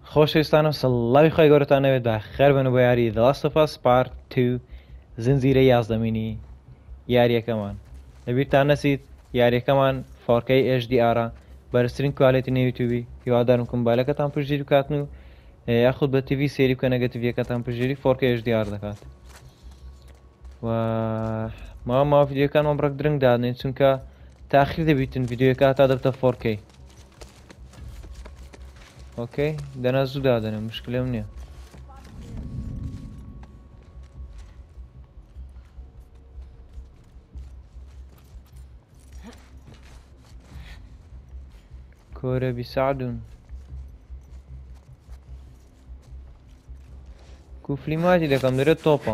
خۆشەویستانم سڵاوی خۆی گەورەتان نەوێت بە خێربن بۆ یاری The Last of Us Part 2 زنجیرە یازدەمینی یاریەکەمان. لەبیرتان نەچیت یاریەکەمان 4K HDR بەرزترین کوالێتی نێویتوبی، هیوادارم کۆمبایلەکەتان پشتگیری بکاتن و یاخود بە تیڤی سێری بکە نەگەتیڤیەکەتان پشتگیری 4K HDR دەکات. و ماوە ڤیدیۆکانمان بڕێک درنگ دادنێن چونکە تاخیر دەبیتن ڤیدیۆکە تا دەبتە 4K. اوكي دەنا زوو دادەنێ مشکلێم نییە. كورة بيساعدون كوفليماتي دەکەم دەرێت تۆپە.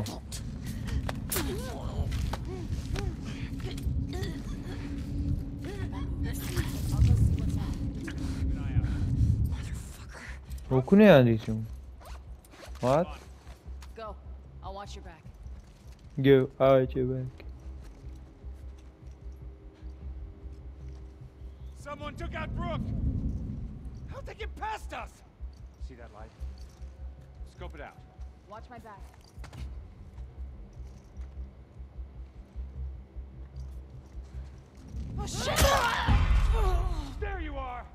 وەکوونەیان دیتم. What? Go. I'll watch your back. Go, I'll watch your back. Someone took out Brooke! How'd they get past us? See that light? Scope it out. Watch my back. Oh shit! There you are!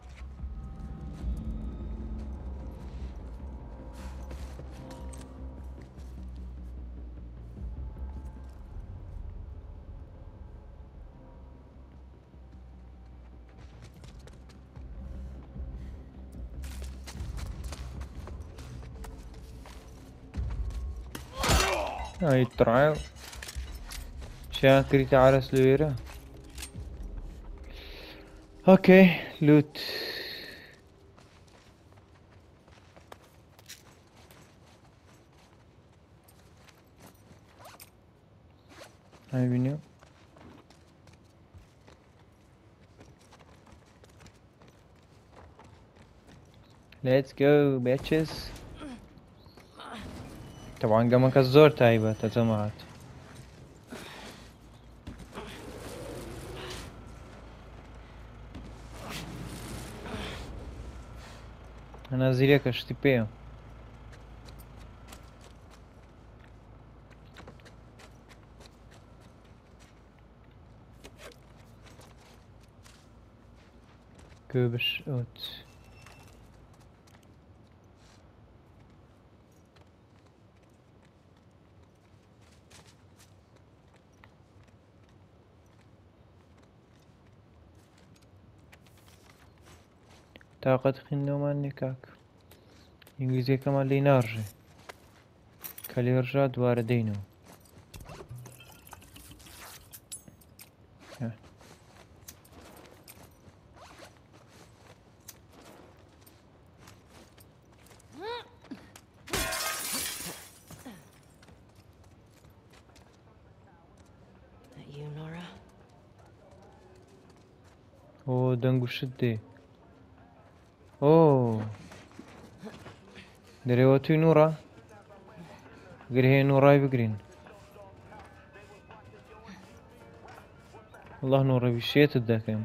هاي الطرعة شاكري تعال سلويرة. اوكي لوت. هاي بنيو let's go bitches. طبعا قامك الزور تايبة تجمعات. أنا زيريك اشتبيه. كوبش اوت. طاقة خنو من نكاك إنجليزي كمان لي نارجي كالي يرجع دوار دينو. That you, Nora? أوه دنگو شدي. اوه دريوتي نورا قريه نوراي بقرين والله نورا بشيت الداكم.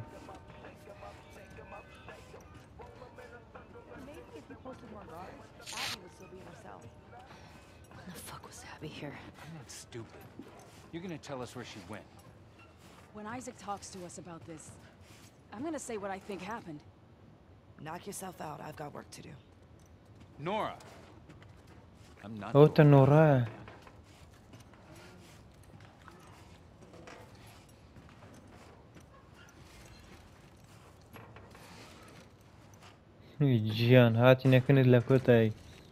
When the fuck was Abby here? I'm not stupid. You're gonna tell us where she went. When Isaac talks to us about this, I'm gonna say what I think happened. Knock yourself out. I've got work to do. Nora! I'm not. اوه تنورا جيان هاتي نكند لكوتاي.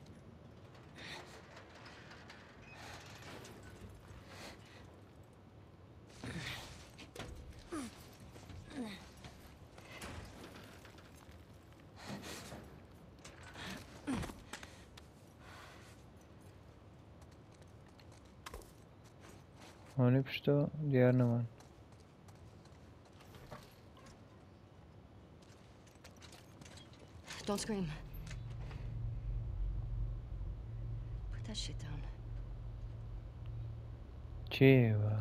هوني بشتو ديار نمان. Don't scream. Put that shit down. چیوه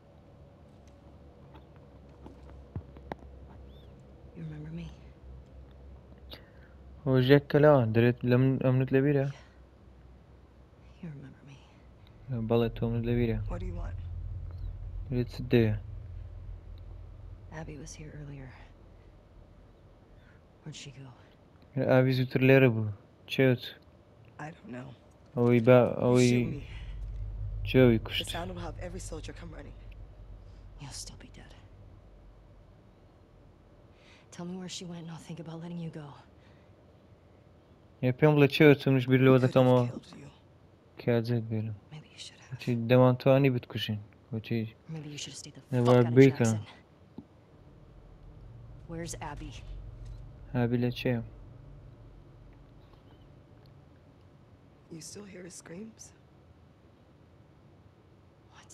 You remember me? هو جاك كلا دريت أمنت لبيرة You remember me. بلد أمنت لبيرة What do you want? دريت سدية Abby was here earlier. Where'd she go? أبي زوتر ليربو تشوت I don't know. أوي با You shoot أوي me. جوي The كشت sound will have every soldier come running. You'll still be dead. Tell me where she went and I'll think about letting you go. يا بيوم بلا تشوت مش بيرلو I هذا could have تما killed you. كازت بيرلو Maybe you should have. وشي دمان تواني بتكشين وشي Or maybe you should have stayed the نبغى fuck out of بيكا Jackson. Where's Abby? هابي لا تشيو You still hear his screams? What?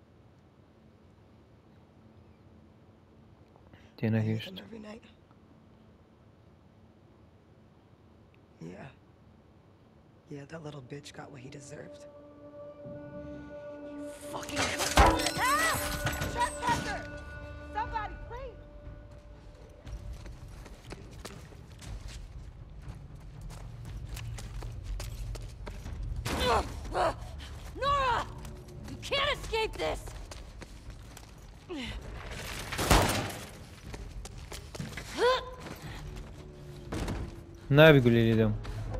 تينا I hear كيشت them every night. Yeah. Yeah, that little bitch got what he deserved. You fucking Trespasser! Somebody, please! Nora! You can't escape this! نابي قولي لي دم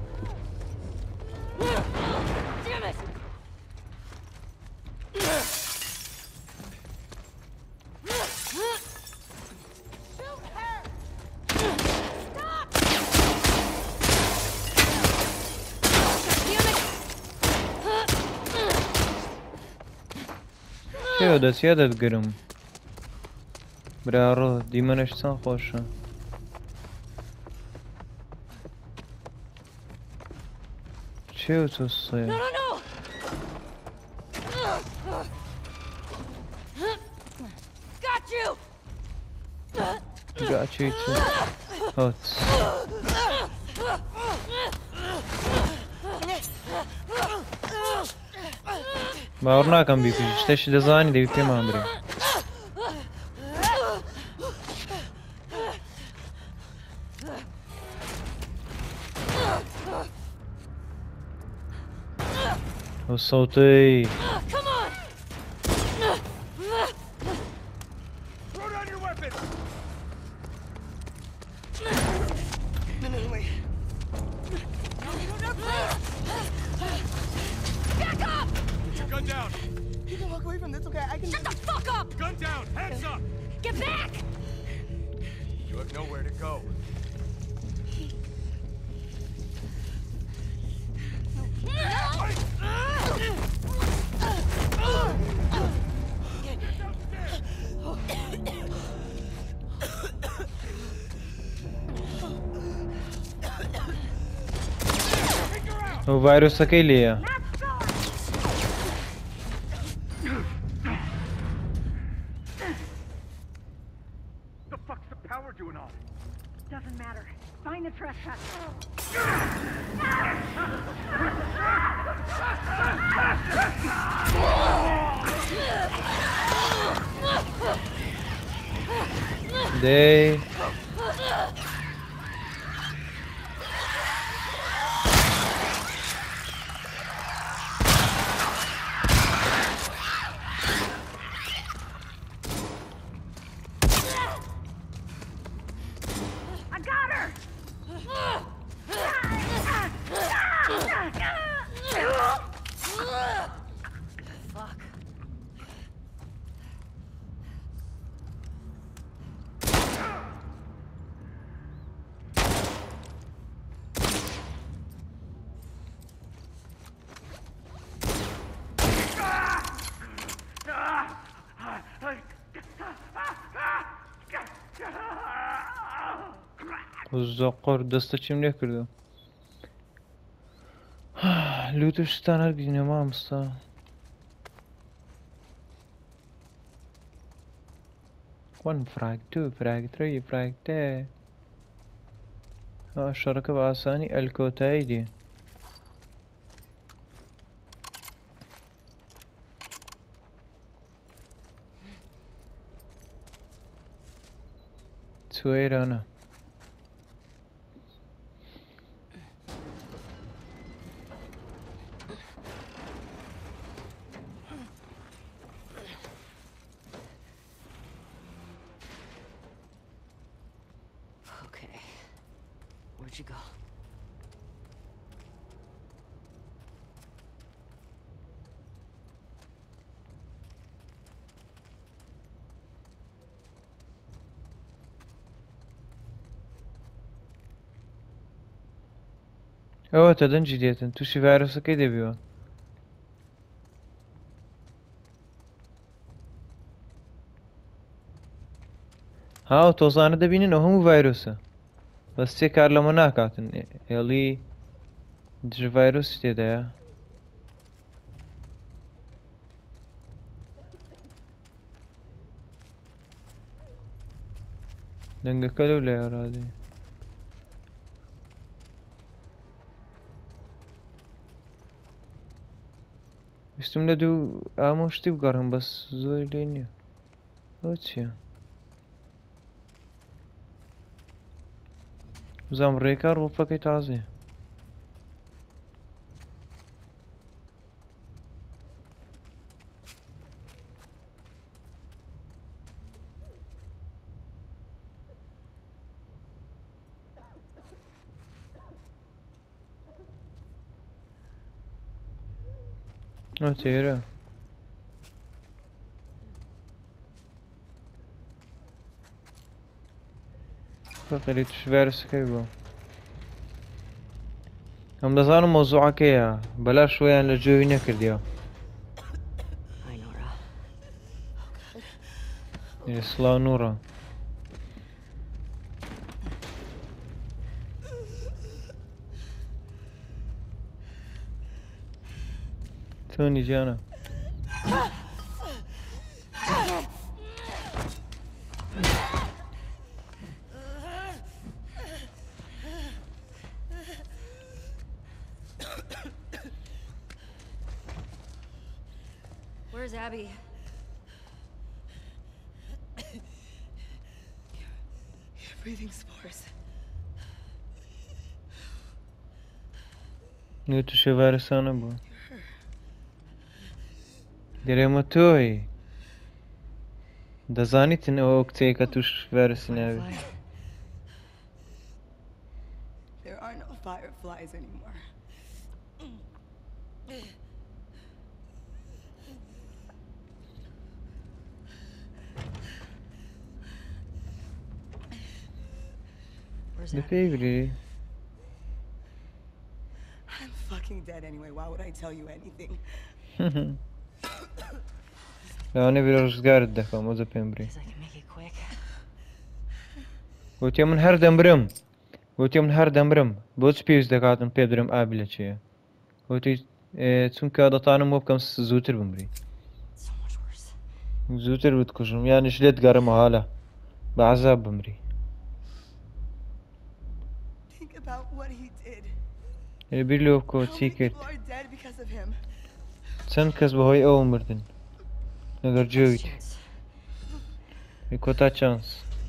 Damn it! Shoot her! Stop! Damn it! شو دست يدت قرم برارو ديمنش سان خوشة شو تصير No, no, no! Got you! Got you too. Hot. باور ناکەم بیکوژی شتێکی دەزانی دەبی پێمان برێ ئەو سەوتەی Come on! Throw down your weapons! No, wait. Back up! Put your gun down! You can walk away from this, okay? I can. Shut the fuck up! Gun down! Hands up! Get back! You have nowhere to go. ئەو ڤایرۆسەکەی لێیە The fuck's the power doing on? Doesn't matter. Find the trespasser. دەی I got her! Fuck. زۆقۆر دەستە چیم لێ کردو لوت و شتان هەرگیز مامۆستا وەن فراگ تو فراگ تری فراگ تێ شەڕەکە بە ئاسانی ئەلکۆتایی دێ چوێرانە Where'd you go? ئەوە تە دەنجی دێتن تووشی ڤایرۆسەکەی دەبیوە هاو تۆزانە دەبینن ئەو هەموو ڤایرۆسە بەس سێ کار لەمە ناکاتن هێڵی دژ ڤایرۆسی تێدایە دەنگەکە لەو لایە ڕادێ ویستم لە دوو ئامۆ شتی بگەڕم بەس زۆر لێ نییە ئەوە چییە بزانم ڕێکار ڕۆپەکەی تازەیە ئەو تێرە فقری توش ڤایرۆسەکەی بووە ئەم دەزانم مۆزوعەکەیە بەلا شوەیان لە جۆوی نەکردیەوە Hi, Nora. سڵاو نوڕە تۆنی جانە Where's Abby? You're breathing spores. نوێ تووشێ ڤایرۆسانە بووە گەرێمە تۆی دەزانیتن ئەوە کچەیە کە توش ڤایرۆسی ناوێت Firefly. There are no fireflies anymore. Where's لە Abby? پێی گری I'm fucking dead anyway. Why would I tell you anything? لەوانێ بێرە ڕزگارت دەکەم وەزە پێم بری Guess I can make it quick. گوتێ من هەر دەمرم گوتێ من هەر دەمرم بۆچ پێویست دەکاتم پێ برم ئابی لە چێە گوتی چونکە دەتانم بۆ بکەم زووتر بمری So much worse. زووتر بتکوژم یانیش لێت گەڕمە هاالە بە عەزاب بمری Think about what he did. بیر لێ بکۆ How چی many کرد people are dead because of him? چەند کەس بەهۆی ئەوە مردن لەگەر جۆیت Chance. کۆتا چانس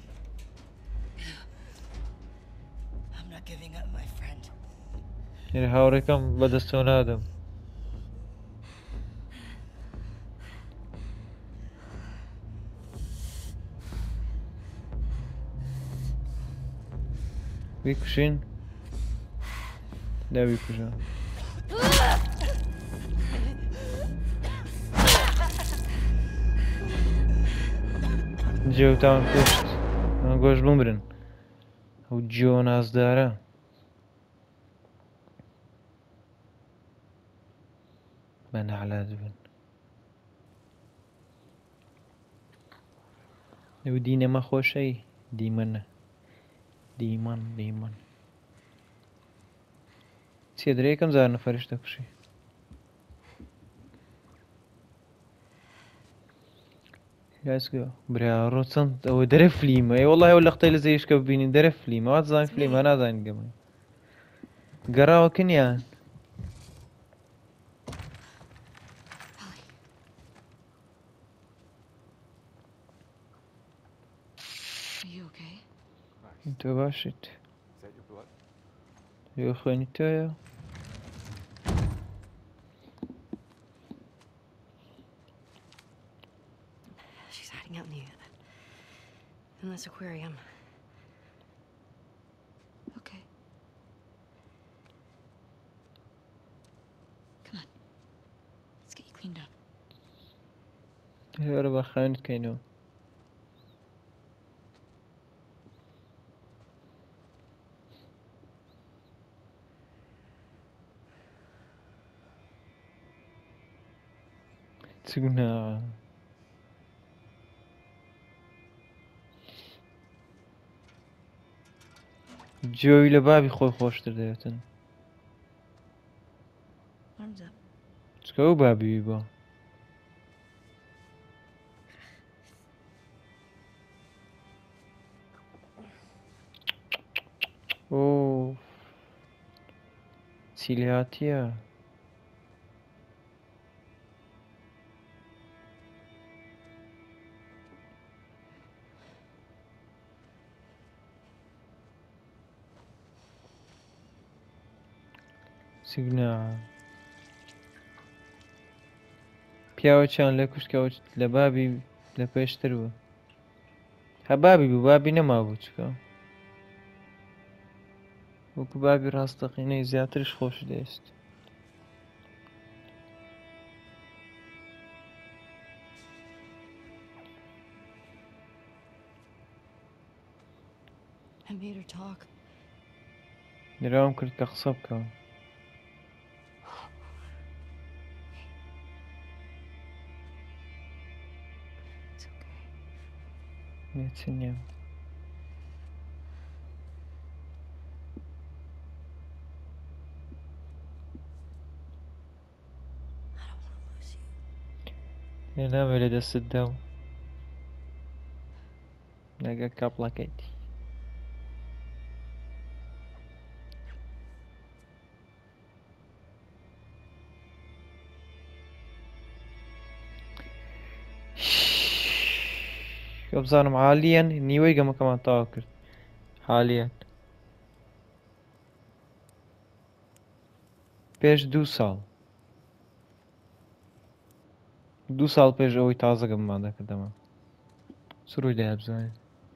I'm not giving up, my friend. هاوڕێکەم بەدەستەوە نادەم بیکوشین دا بیکوژە جێوتان کوشت گۆش بمرن ئەو جۆ نازدارە بە نەعلات بن ئەو دینەمە خۆشەی دیمەنە دیمەن چێ درێ یەکەم زار نەفەریش دەکوشی یاسگە برا ڕۆ چەند ئەوە دەرە فلیمە ای وەڵڵاهی ئەو لەختەی لە زەیشکە ببینی دەرە فلیمە وا دەزانین فلیمە نازانین گەمە گەڕاوە کنیان Are you okay? تۆ باشیت Is that your blood? یۆ خوێنی تۆیە She's hiding out in this aquarium. Okay. هێرە بە خاوێنت بکەینەوە. چ گوناحە؟ جۆی لە بابی خۆی خۆشتر دەوێتن. Arms up. چکە ئەو بابی بۆ؟ ئۆ چی لێ هاتیە؟ چ گوناحە؟ پیاوەکیان لێ کوشت کە ئەو لە بابی لە پێشتر بوو. هە بابی بوو، بابی نەمابوو چکە؟ وەکو بابی ڕاستەقینەی زیاتریش خۆش دەویست. I made her talk. نراوم کرد کە قسە بکەم. It's okay. هیچی نییە. I don't want to lose you. لێ نامێ لە دەستت دەم. نەگە کاپڵەکەیت. بزانم حالیان نیوەی گەمەکەمان تاوا کرد. حالیان پێش 2 ساڵ 2 ساڵ پێش ئەوەی تازە گەمەمان دەکردەمە. چ ڕووی دایە بزانین؟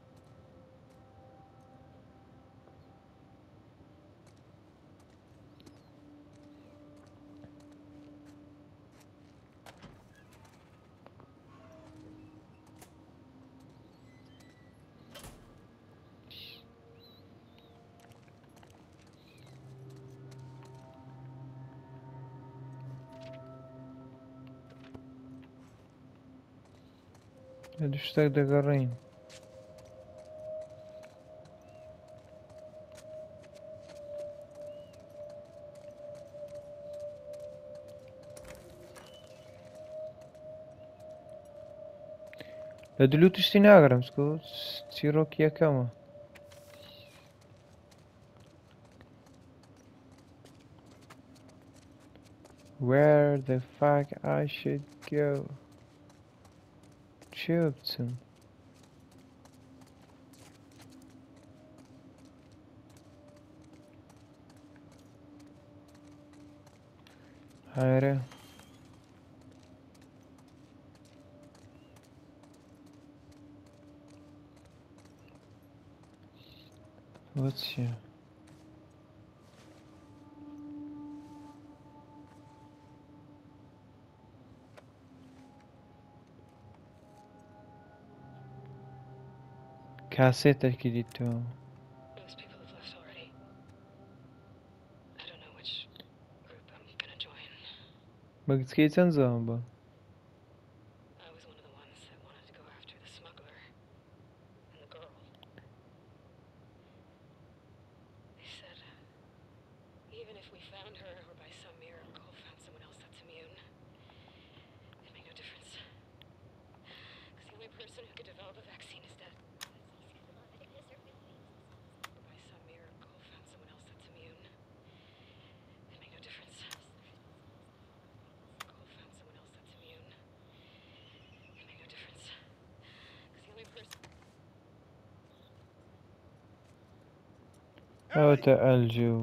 لە دوو شتێک دەگەڕێین. لە دلو تشتی ناگەڕم چکە چیرۆکی یەکەمە. Where the fuck I should go? چێ بچم؟ هایرە بۆ چییە؟ کاسێتێکی دیتەوە. Most people have left already. I don't know which group I'm gonna join. بەگچکەی چەند زەوام بە؟ I was one of the ones that wanted to go after the smuggler and the girl. They said even if we found her or by some miracle found someone else that's immune, it'd make no difference. Because the only person who could develop a vaccine is dead. Or by some miracle found someone else that's immune, it'd make no difference. Found someone else that's immune. It'd make no difference. Because the only person. ئەوەتە ئەلجو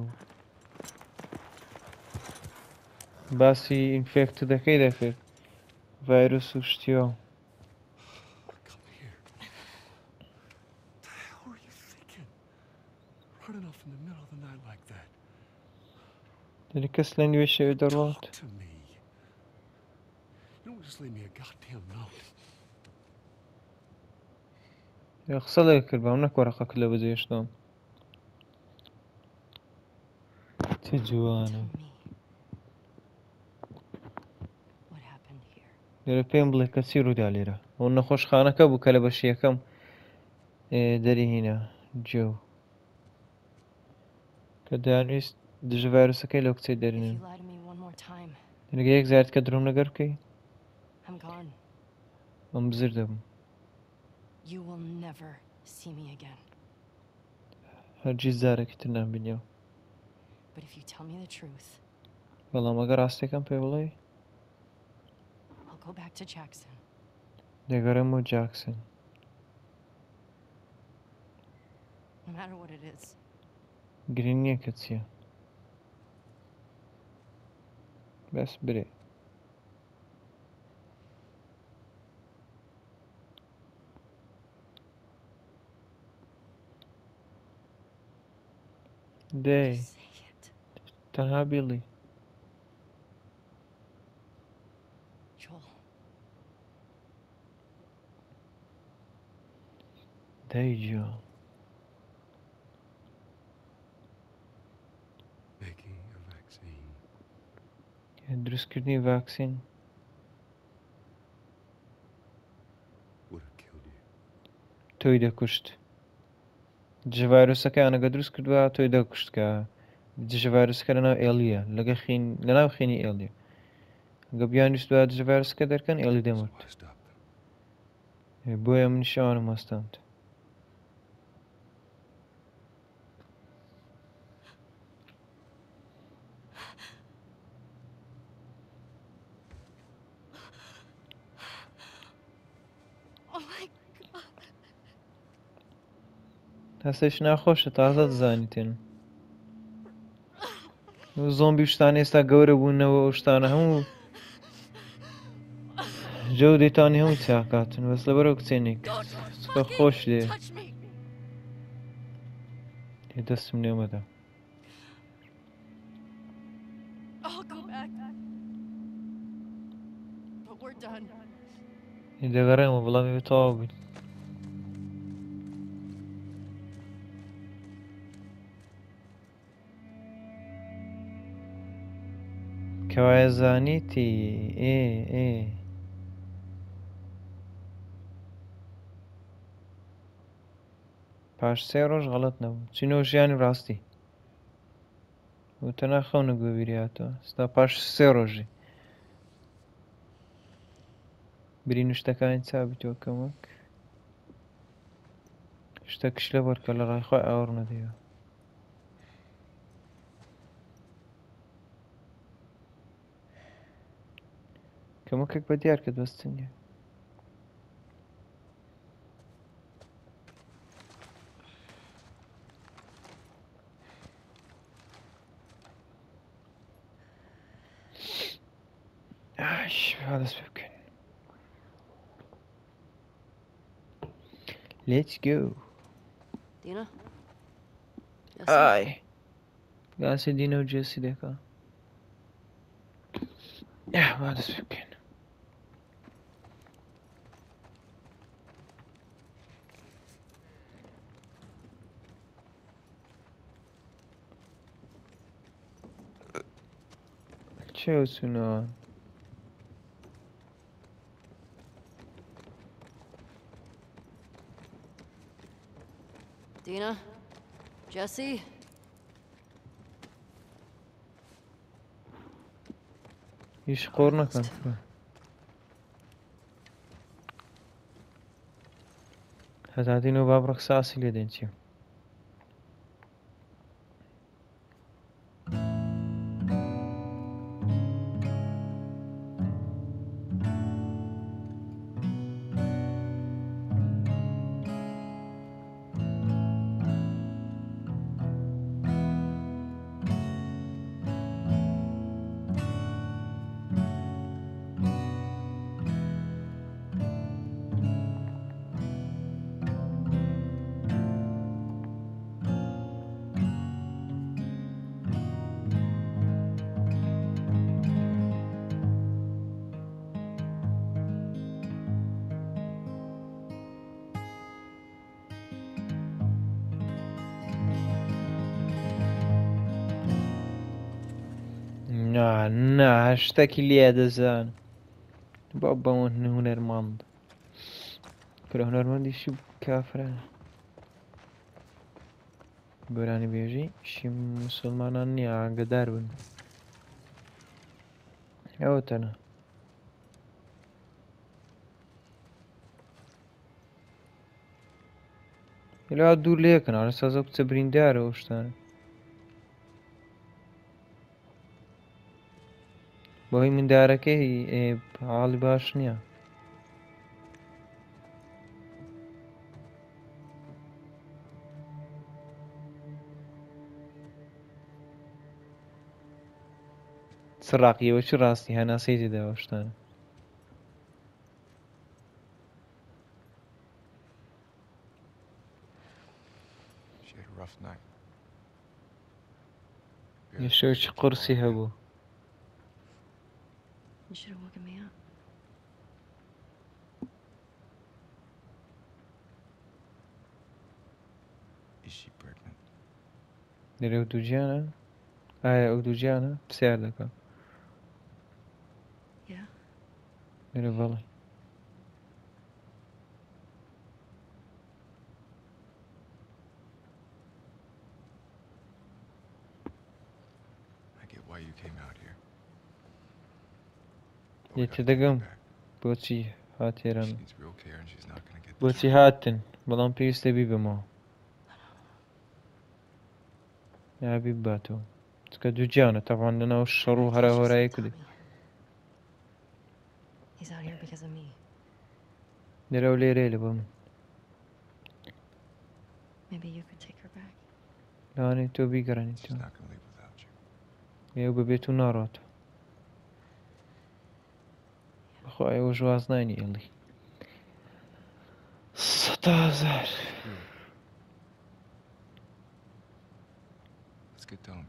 باسی ئینفێکت دەکەی دەکرد ڤایرۆس و شتیەوە. Come here. What the hell were you thinking? Running off in the middle of the night like that. دەری کەس لە نیوێ شەوێ دەڕوات. Talk to me. You don't just leave me a goddamn note. قسە لێ کرد بەم نەک وەرەقەک لە بەجێشتۆم چه جوانە Me. What happened here? لێرە پێم بڵێ کە چی ڕوودا لێرە ئەو نەخۆشخانەکە بوو کە لە بەشیەکەم دەریهینە جێو کە دەیانویست دژە ڤایرۆسەکەی لەو کچەی If دەرێنن you lie to me one more time, دەنگە یەک زارت کە درۆم لەگەر بکەی I'm gone. ئەم بزر دەبم You will never see me again. هەرگیز جارێکی تر نامبینیەوە But if you tell me the truth, بەڵام ئەگەر ڕاستیەکەم پێ بڵێ I'll go back to Jackson. دەگەڕێمەوە جاکسن No matter what it is. گرنگ نییە کە چییە بەس برێ دەی Say it. تەنها بیڵی Joel. دەی جۆ Making a vaccine. دروستکردنی ڤاکسین Would have killed you. تۆی دەکوشت دژە ڤایرۆسەکە ئەگە دروست کردووە تۆی دەکوشت کە دژە ڤایرۆسەکە لەناو ئێڵیە لەناو خینی ئێڵیە گە بیانویستوە دژە ڤایرۆسەکە دەرکەن ئێڵی دەمرد So I stopped them. بۆیە منیش ئەوانم هەستاند Oh my god. هەستێش ناخۆشە تازە دەزانیتێن زۆمبی شتان ئێستا گەورە بوونەوە ئەو شتانە هەموو جە و دەیتانی هەموو چاکاتن بەس لەبەرەوە کچێنێک کە خۆش لێ Touch me. دەستم نێمەدا I'll go back. But we're done. دەگەڕێمە بەڵامی تەواو بووین کەوایە زانیتی پاش 3 ڕۆژ غەڵەت نەبوو چینەوە ژیانی ڕاستی وتە ناخەونە گوێبیریاتەوە ستا پاش 3 ڕۆژی بری نوشتەکانی چابیتەوە کەمەک شتەکش لەبەر کە لە ڕای خۆی ئاوەڕ نەدەیەوە کەمەکێک بە دیار کە دەستن نیە دەست پێ بکەین Let's go. Dina? Ai. Gase Dina و جسی دکا. ما دست بکن. چه سونا؟ Dina? Jesse? هیچ قور نکن. هذا دينو باب رقصاصي لدين تيو. نا شتێکی لێ دەزان بۆ بەون هونەرمەند کرە هونەرمەندیشی کافرانە گۆرانی بێژی شی مسلمانان نییە ئاگادار بن ئەوە تەنە لێوا دوور لێکن ئارە سازە کچە بریندارە ئەو شتانە بۆی مندارەکەی حاڵی باش نییە سڕاقیەوە چی ڕاستی هەناسەی تێدا ئەو شتانە She had a rough night. یەشەوێکی قورسی هەبوو You should have woken me up. Is she pregnant? لێرە ئەو دوو گیانە ئایا ئەو دوو گیانە پرسیار دەکەم Yeah. لێرە بەڵێ I get why you came out here. But we یە gotta تێدەگەم take her back. بۆچی هاتێرە She needs real care and she's not gonna get the بۆچی treatment. هاتن بەڵام پێویستە بیبمەوە یا بیباتەوە چکە دوو گیانە تەوان لەناو شەڕ و هەرا هۆرایی کردی He's out here because of me. لێرە و لێرەیە لە بۆ من Maybe you could take her back. لەوانەیە تۆ بیگەڕێنیتەوە She's not gonna leave without you. ئێوە ببێت و ناڕاتەوە بەخوا ئێوە ژواز ناینی ئێڵی 100,000 Let's get Tommy.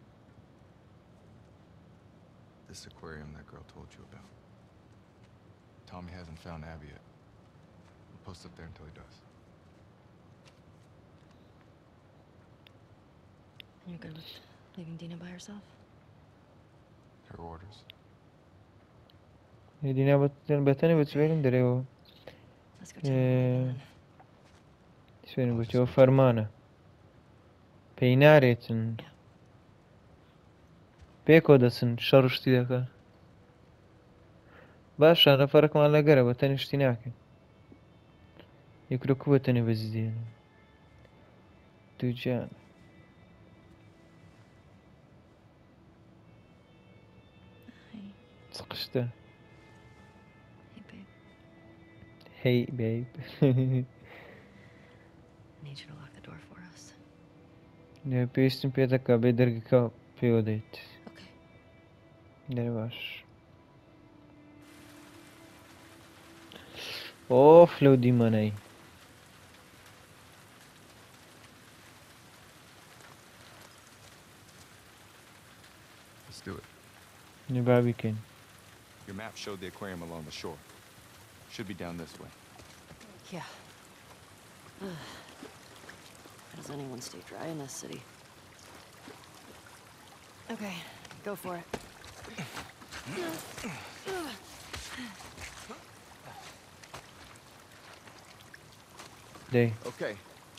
This aquarium that girl told you about. Tommy hasn't found Abby yet. We'll post up there until he does. And you're good with leaving Dina by herself? Her orders. دینا بەتەنێ بە چێرم دەرێەوە Let's go tell her. سوێن گوتەوە فەرمانە پێی نارێتن پێکۆ دەچن شەڕ شتی دەکە باشە نەفەرەکمان لەگەرە بەتەنی شتی ناکەن یەکرۆکو بەتەنێ بەزی دێن دوو گیان Hey, سقشتە hey, babe. هەی بیب I need you to lock the door for us. پێویستم پێ دەکا بێ دەرگەکە پێوە دەیت Okay. دەرە باش ئۆف لەو دیمەنەی Let's do it. نێبا بیکەین Your map showed the aquarium along the shore. Should be down this way. Yeah. How does anyone stay dry in this city? Okay, go for it. دەی Okay.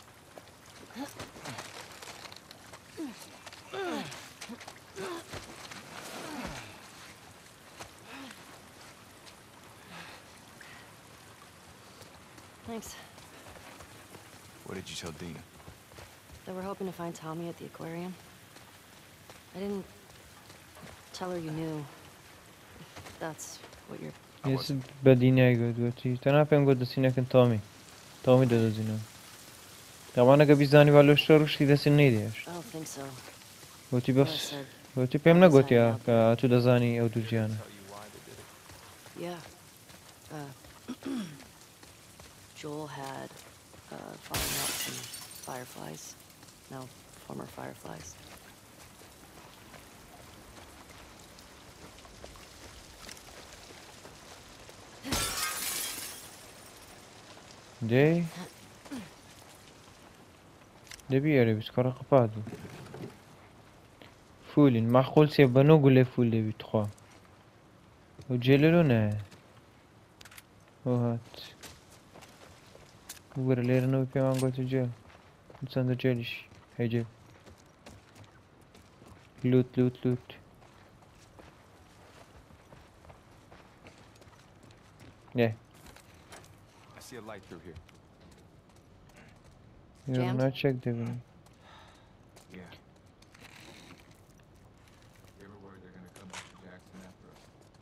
Thanks. What did you tell Dina? That we're hoping to find Tommy at the aquarium. I didn't tell her you knew. If that's what you're... I هێز wasn't. بەدینای گوتی تەنا پێم گوت دەچینەکەن تۆمی تۆمی دەدەزینەوە داوانەکە بیزانی وا لە شەڕ و شتی دەچین نەیدێش I don't think so. گوتی Well, I بەس said, گوتی پێم نەگوتیا کە تو دەزانی ئەو دوو گیانە Tell you why they did it. yeah. Joel had fallen out some fireflies. No, former fireflies. دەی دەبی ئەرە بیست کەڕە قەپات بوو فولین معقول سێ بەنۆ گولێ فول دەبیت خوا ئەو جێلەرۆ نایە ئەو هات وەرە لێرەنەوە پێمان گوتە جێل چەندە جێلیش هەیجێ لوت لوت لوت Yeah. I see a light through here. You're Jammed? not checked even. Yeah. They were worried they're gonna come back to Jackson after us.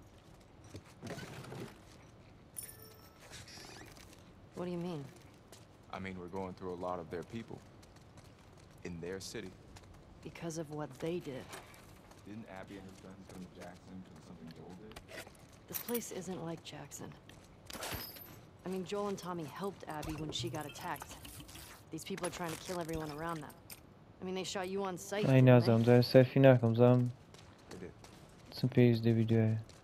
What do you mean? I mean, we're going through a lot of their people. In their city. Because of what they did. Didn't Abby and her friends come to Jackson because of something Joel did? This place isn't like Jackson. I mean, Joel and Tommy helped Abby when she got attacked. These people are trying to kill everyone around them. I mean, they shot you on sight, I didn't know they? them. They're selfie nakam zam. They did. Some pays the video.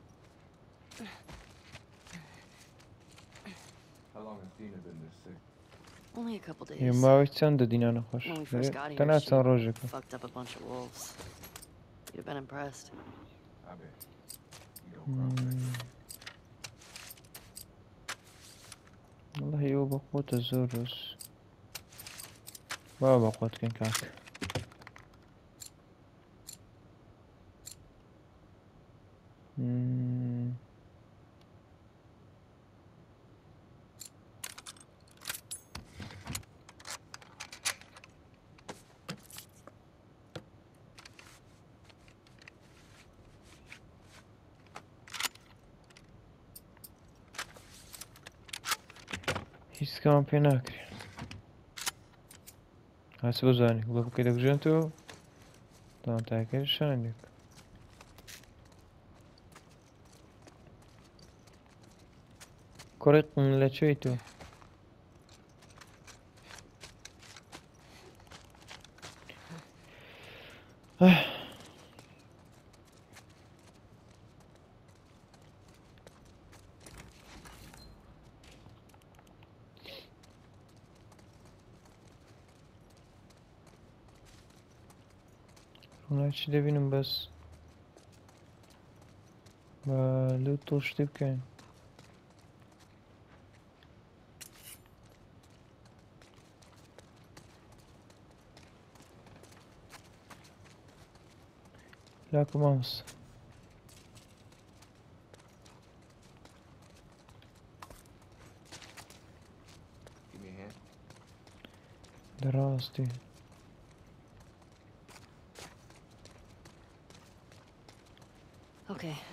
How long has Dina been this sick? Only a couple days. You might send the dinner خوش. When we first got here, Tanat san she rojek. fucked up a bunch of wolves. You'd have been impressed. I bet. You don't cry. والله يو بقوت الزورس ما بقوت كان كاك هیچ کەم پێ ناکرێ هەست بزانێ وڵە بکەی دەکژێنەوە داواتایەکەی شانێک کوڕی قم لەکوێی تۆ چی دەبینم بەس بە لەو تۆشتی بکەین لاکە مامۆستا Give me a hand. دەڕاستی Okay.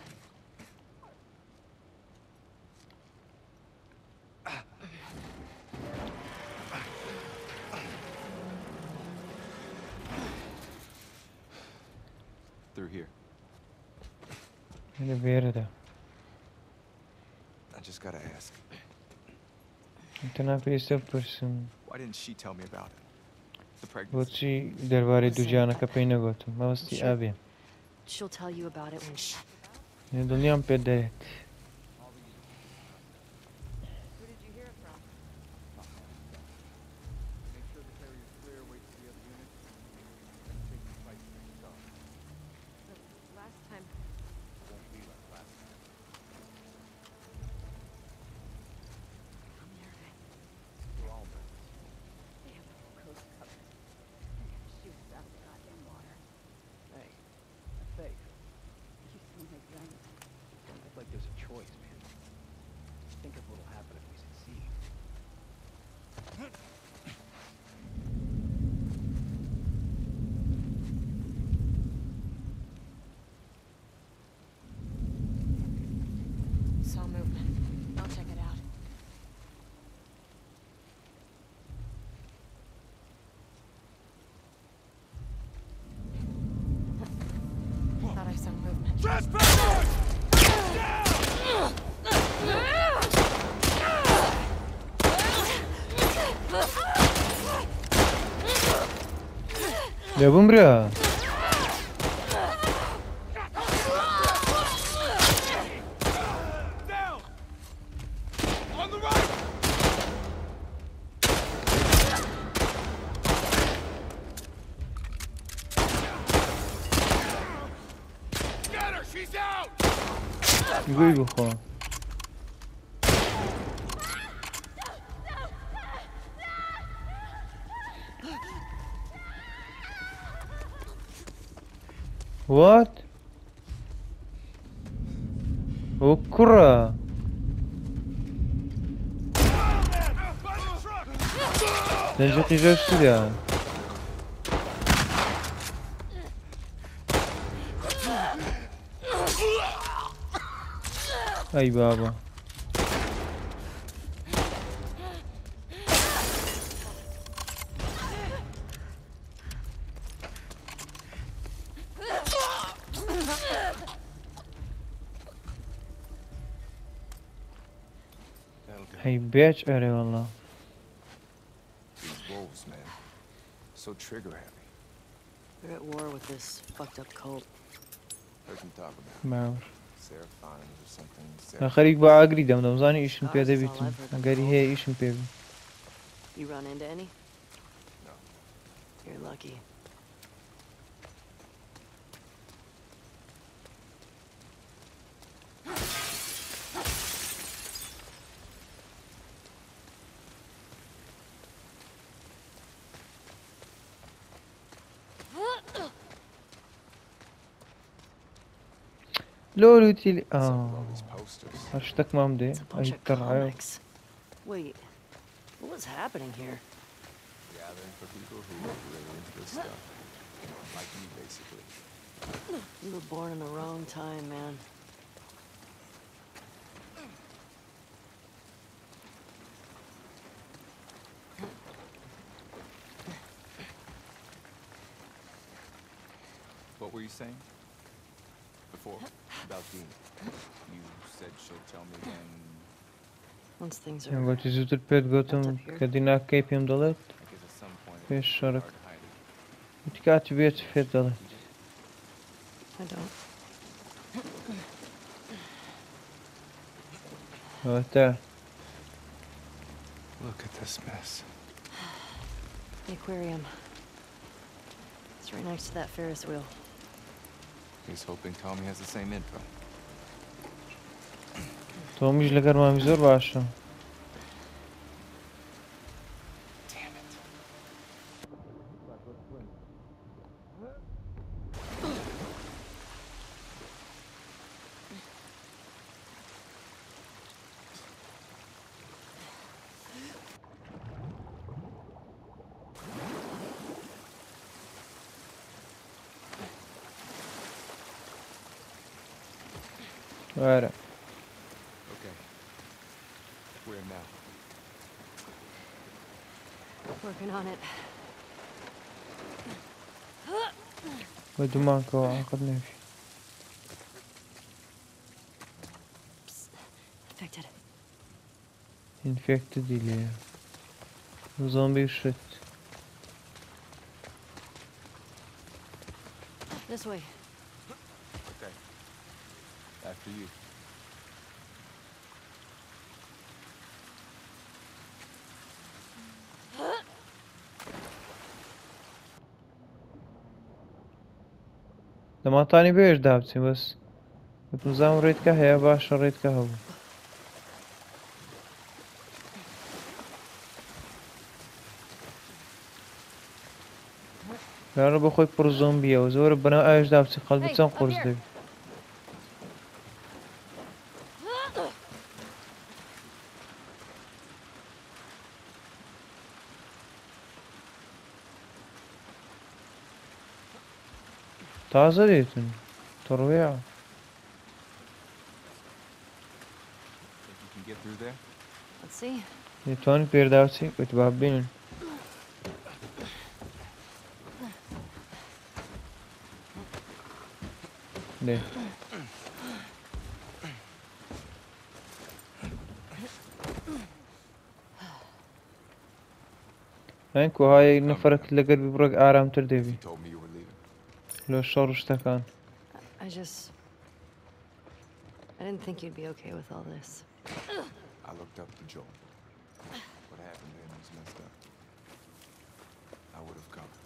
Through here. لە بێرەدا I just gotta ask. تەنها پێویستە بپرسم Why didn't she tell me about it? The pregnancy. بۆچی دەربارەی دوو جیانەکە پێی نەگوتم مەبەستی ئابێ She'll tell you about it when she... دڵنیام پێ دەێت Who did you hear it from? Make sure the carrier's clear, wait for the other units, and take the fight to the start. Last time. Won't be like last time. We're all nervous. They have the whole coast covered. They're gonna shoot us out of the goddamn water. Hey, that's safe. You sound like them. Don't act like there's a choice, man. Think of what'll happen if we succeed. Saw movement. I'll check it out. Thought I saw movement. Trespassers! لێبووم برا Down! On the right! گوی بخۆ. What? ئەو کوڕە. لەنجە قیژە سوورە. ئەی بابا. هەی بێچ ئەرێ وەڵا. These wolves, man. So trigger happy. They're at war with this fucked up cult. Heard them talk about باوەڕ. Seraphines or something. خەریک بە ئاگری دەمزانی ئیشم پێ دەبیتم ئەگەری هەیە ئیشم پێ بی. You run into any? No. You're lucky. لۆلو تیلی What's up with all these posters? هەر شتێک مام دێ It's a ئەی bunch of تەڕایە. comics. Wait, what was happening here? Gathering for people who are really into this stuff. Like me, basically. You were born in the wrong time, man. What were you saying? Before? About Dean. You said she'll tell me when... Once things are گوتی زووتر پێت گوتم کە دیناکەی پێم دەڵێت I guess at some point... پێش it's شەڕک. hard to hide it. وتی کاتی بێت پێت دەڵێت. I don't. ئەوەتە Look at this mess. The aquarium. It's right next to that Ferris wheel. He's hoping Tommy has the same info. تۆمیش لەگەر مامی زۆر باشە. Damn it. وارە. Okay. Where now? Working on it. بە دوومانکەوە عاقت نەوی. Infected. ئینفێکتدی لێیە. زۆمبی شت. This way. Okay. After you. دەماتانی بێش دابچین بەس بتمزام ڕێتکە هەیە باشە ڕێتکە هەبوو. لارە بە خۆی پڕ زۆمبیەوە زۆرە بەناو ئاوێش دابچی خەڵ بچەند قورس دەبی. تازە دێتن تڕوەیە. Think you can get through there? Let's see. دەتوانین پێرداوچی وت با ببینن. دێ. ئەین کوهایە نەفەرەکت لەگەر ببڕێک ئارامتر دەبی You told me you were leaving. لە شەڕ شتەکان. I didn't think you'd be okay with all this. I looked up to Joel. What happened to him was messed up. I would have come.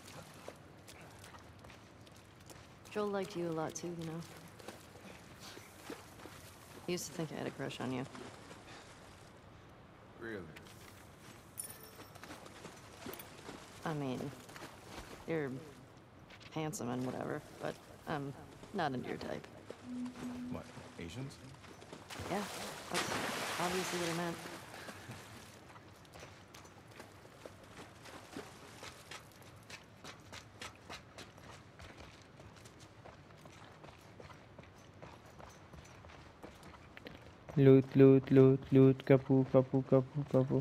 Joel liked you a lot too, you know. I used to think I had a crush on you. Really? I mean, you're handsome and whatever, but I'm not into your type. What, Asians? Yeah, that's obviously what I meant. Loot, loot, loot, loot, kapu, kapu, kapu, kapu.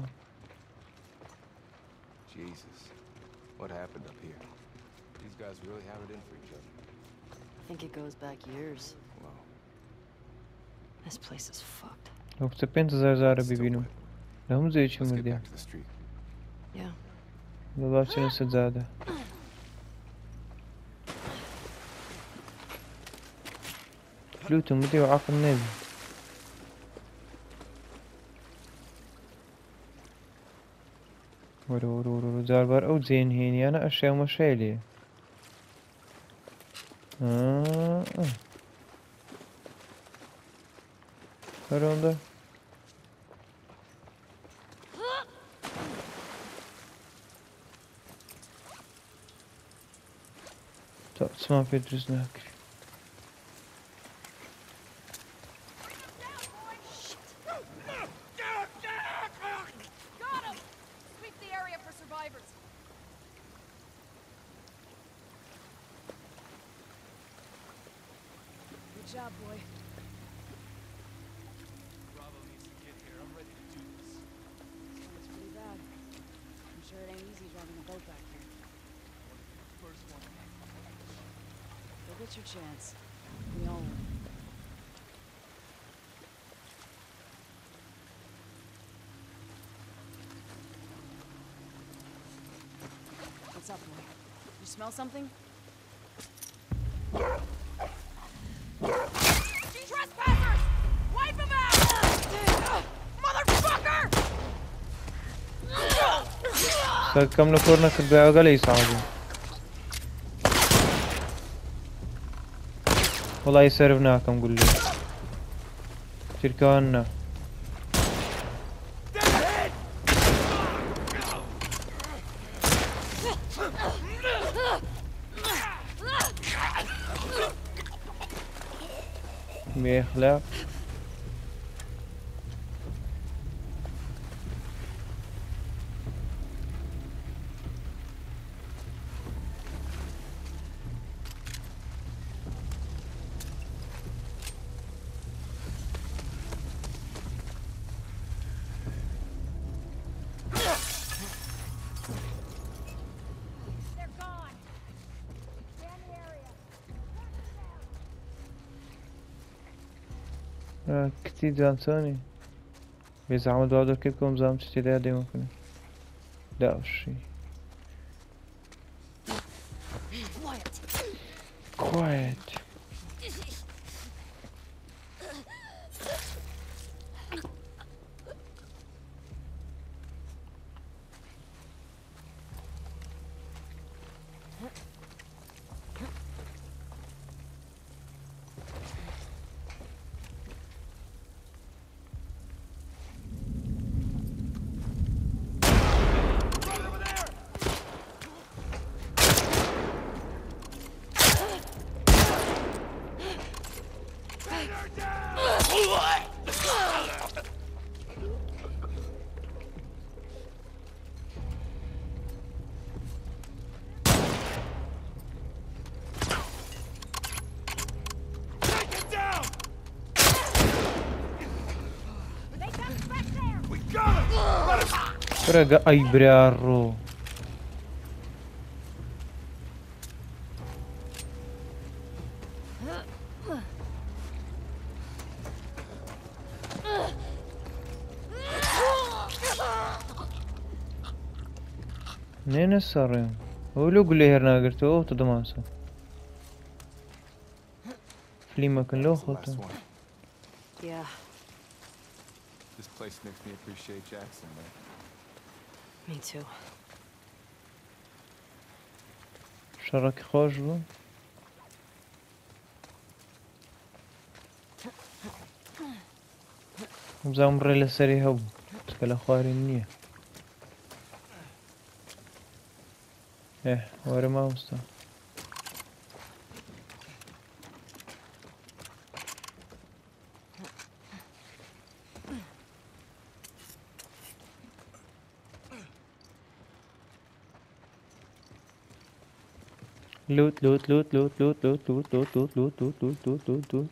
Jesus. What happened up here? These guys really have it in for each other. I think it goes back years. Wow. This place is fucked. Yoksa pentazarı Still ببینم. wet. لهم زي چی Let's get مردیم. back to the street. Yeah. والله چنین سجاده. لوتو مدي وعقل نبي. ورو زاربار او زين هيني انا اشياء مشايلي. هروندا. طب اسمع في درسناك. Got him! Sweep the area for survivors. Good job, boy. Bravo needs to get here. I'm ready to do this. It's pretty bad. I'm sure it ain't easy driving a boat back here. First one. You'll get your chance. We all will. What's up, boy? You smell something? Trespassers! Wipe them out! Motherfucker! كم نكورنا كبيعة قال يصعدوا. والله يسربناكم قول لي. تركانا. بيخلق. They're gone! Scan the area! كتير جانسوني. بس عمود وادر كيفكم زام تشتري دي ممكن. لا وشي. Quiet. Prega, ai briarro. نين السرين ولو قل لي هرنا قلت اوه تضمانسا فلي ما كان لو That's the last خطا one. Yeah. This place makes me appreciate Jackson, man. Me too. شرك خوش بو بزانم ڕێ لەسەری هەبوو کە لە خوارێن نییە وەرە مامۆستا لوت لوت لوت لوت لوت لوت لوت لوت لوت لوت لوت لوت لوت لوت لوت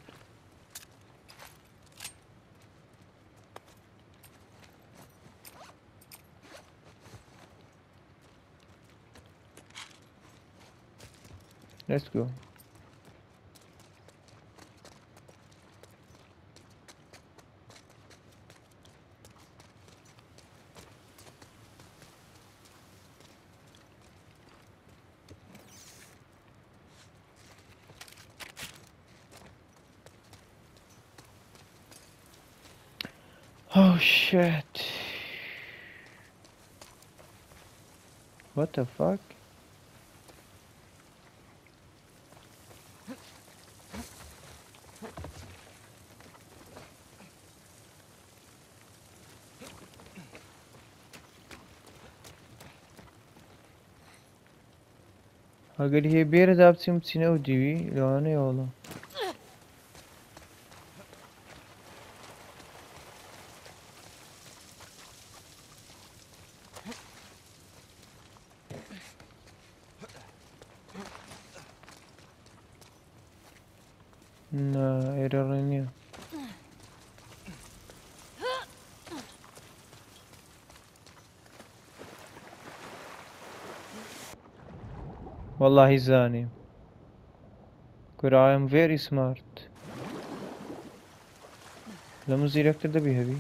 Let's go. Oh shit. What the fuck? ئەگەر هەیە بێرەدا بچین بچینە و دیوی لەوانەیە وەڵام نا ئێرە ڕێ نییە واللهی زانیم کورا I am very smart لەمە زیرەکتر دەبی هەبی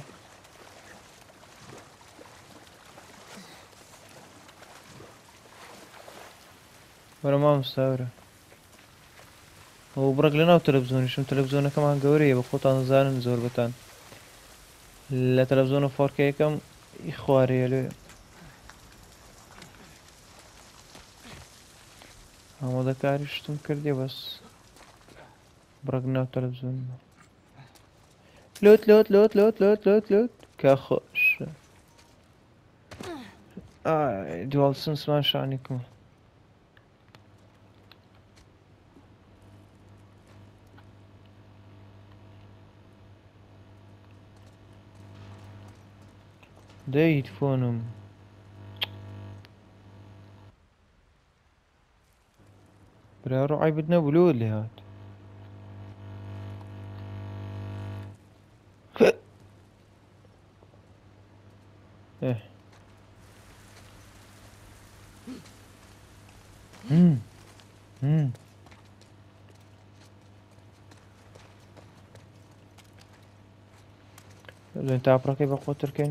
وەرە مامۆستا وەرە ئەوە بڕێک لەناو تەلەڤیزۆنیشم تەلەڤیزۆنەکەمان گەورەیە بە خۆتان دەزانن زۆر بەتان لە تەلەڤیزۆنە 4K یەکەم خوارەیە لێ ئامادەکاری شتم کردێ بەس بڕێک ناو تەلەڤیزۆن لوت لوت لوت لوت لوت لوت لوت کە خۆش دوال سنسمان شانی کەمە دەیت فۆنم برا ڕۆعیبت نەبوو لۆت لێ هات لێن تاپڕەکەی بە خۆترکەین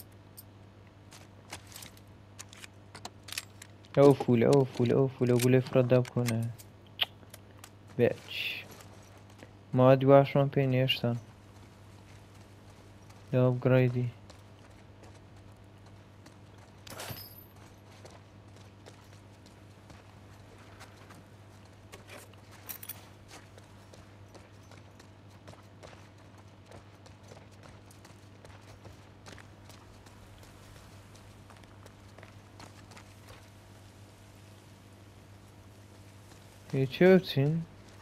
ئەو فولە ئەو فولە ئەو فولە گولەی فڕەتدا بکۆنە بێچ ماوە دواشمان پێی نێشتان لەوە بگڕێدی چێ بچین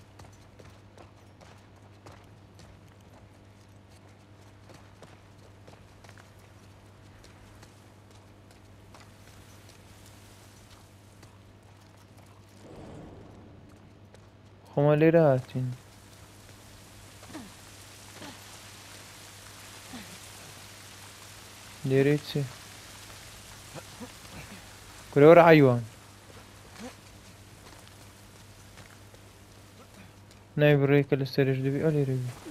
خۆمان لێرە هاتین لێرەی چێ کورەوەرە حەیوان نای بڕێکە لە سەرش دەبی ئە لێرە بی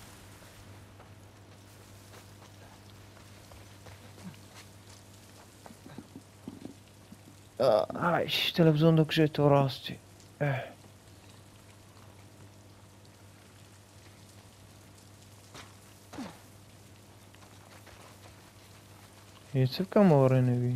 ئایش تەلەڤیزۆن دەکوژێتەوە ڕاستی هیچ بکەمەوە ڕێنەبی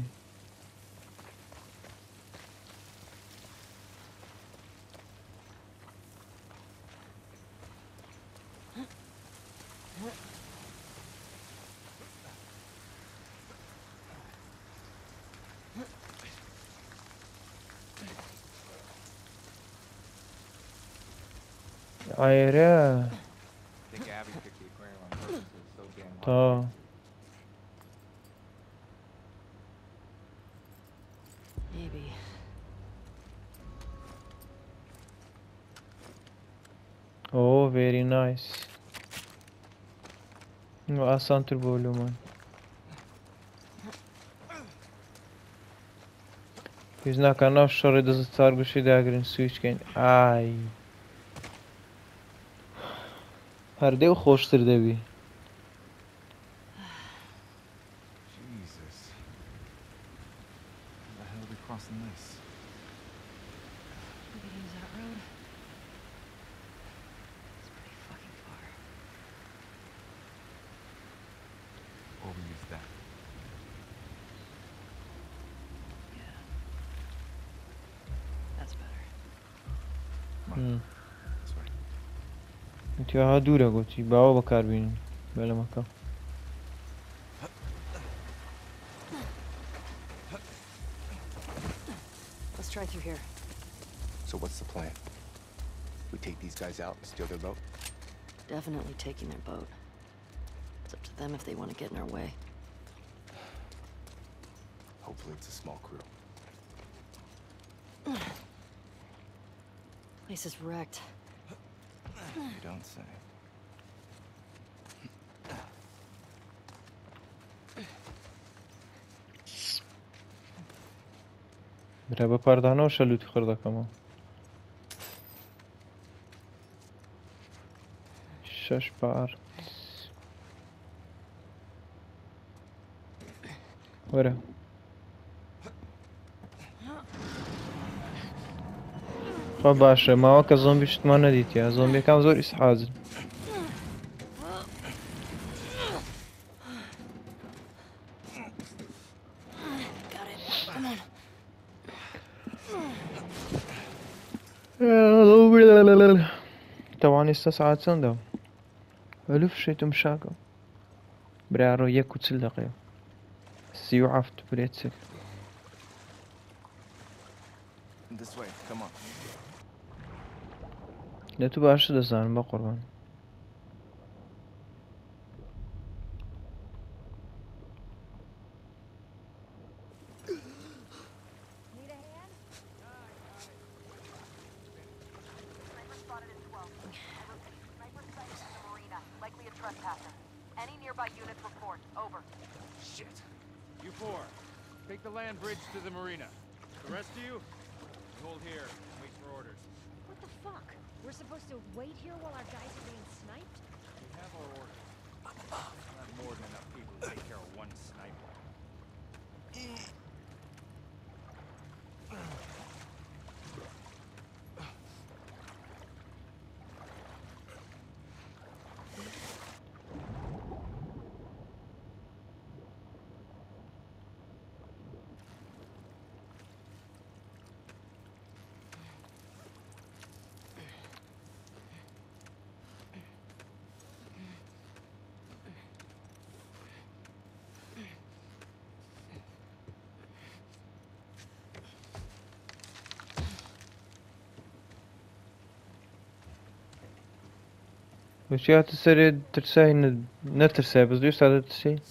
Ayrı. I think Abby picked the aquarium on purpose. It was so damn hot. Ta. Maybe. Oh, very nice. وآسانتر بولو من. Biz nakarna şarı da zıtar guşi dagrin switch gen. Ay. Her dev hoştur devi. Jesus. How the hell are we crossing this? We could use that road. It's pretty fucking far. Or we use that. Yeah. That's better. This way. انتی ها دوره گوتی باوا بکار بینین بله مکا. Let's try through here. So what's the plan? We take these guys out and steal their boat? Definitely taking their boat. It's up to them if they want to get in our way. Hopefully it's a small crew. Place is wrecked. You don't say. بره بپردانه و شلوتی خورده کما. شش بار. بره. خب باشه ما که زومبیش ما ندید یا زومبی کم زور ایست حاضر. Got it. Come on. طبعا استساعد سنده. ألف شيء مشاكل. برارو يك وتسل دقيقة. سيو عفت بريتسك. This way, come on. لا تباشر دزان بقربان. Need a hand? Sniper spotted at 12. I repeat, sniper sighted in the marina. Likely a trespasser. Any nearby units report. Over. Shit. You four, take the land bridge to the marina. The rest of you, hold here and wait for orders. What the fuck? We're supposed to wait here while our guys are being sniped? We have our orders. We'll have more than enough people to take care of one sniper. وش يا تسري ترساي نترساي بس ديوس هذا ترساي. Ellie.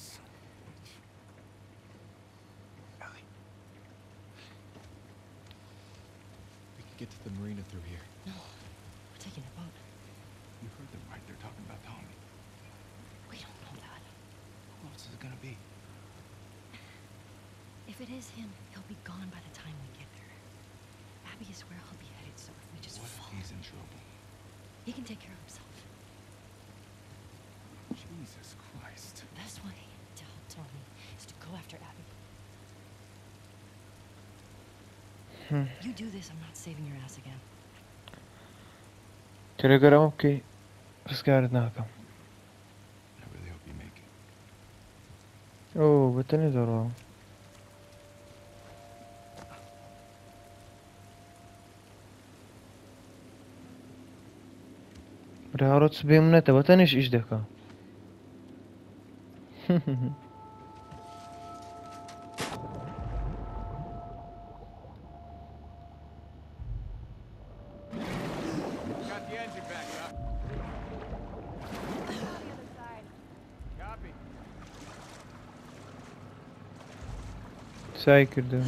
We can get to the marina through here. No. We're taking a boat. You heard them right. They're talking about Tommy. We don't know that. Who else is it gonna be? If it is him, he'll be gone by the time we get there. Abby is where he'll be headed, so if we just What if follow, he's in trouble? he can take care of himself. Jesus Christ. The best way to help Tommy is to go after Abby. You do this, I'm not saving your ass again. تليجرام اوكي بس قاعد ناكم. I really hope you make it. اوه بتني درا. برهارات بيمنته بتنيش ايش دكا. Got the engine back up. Copy. سای کردم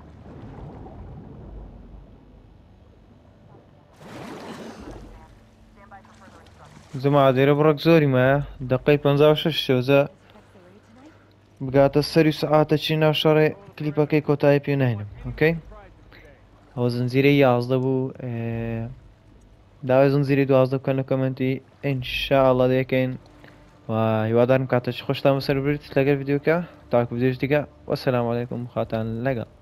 زما عادێرە بڕۆک زۆری مایە دقەی 56 شۆزە بگاتە سەری سعاتە چی ناو شەڕێ کلیپەکەی کۆتایی پێ ناینم ئۆکەی ئەوە زنجیرەی 11 بوو داوای زنجیرەی 12 بکەن لە کۆمنتی ئینشاءڵڵا دەیەکەین و هیوادارم کاتەی خۆشتان بەسەر برێت لەگەڵ ڤیدیۆکە تاکو ڤیدیۆش دیکە وەسەلام عەلەیکوم خاتان لەگەڵ